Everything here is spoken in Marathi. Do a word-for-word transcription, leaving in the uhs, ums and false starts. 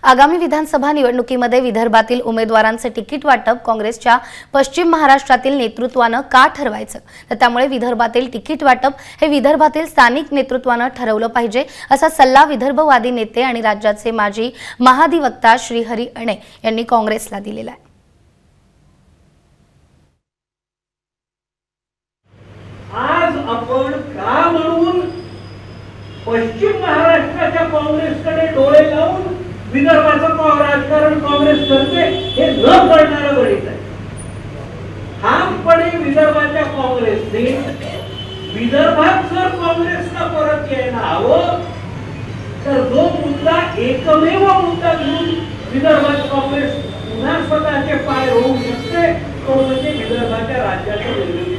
आगामी विधानसभा निवडणुकीमध्ये विदर्भातील उमेदवारांचे तिकीट वाटप काँग्रेसच्या पश्चिम महाराष्ट्रातील नेतृत्वाने का ठरवायचं, तर त्यामुळे विदर्भातील तिकीट वाटप हे विदर्भातील स्थानिक नेतृत्वाने ठरवलं पाहिजे असा सल्ला विदर्भवादी नेते आणि राज्याचे माजी महाधिवक्ता श्रीहरी अणे यांनी काँग्रेसला दिलेला आहे। आज आपण का म्हणून पश्चिम महाराष्ट्राच्या काँग्रेसकडे डोळे लावून विदर्भाचं राजकारण काँग्रेस करते हे न कळणारं गणित आहे। ठामपणे विदर्भाच्या काँग्रेसने विदर्भात जर काँग्रेसला परत यायला हवं तर जो मुद्दा एकमेव मुद्दा घेऊन विदर्भात काँग्रेस पुन्हा स्वतःचे पाय रोवू शकते तो म्हणजे विदर्भाच्या राज्याचं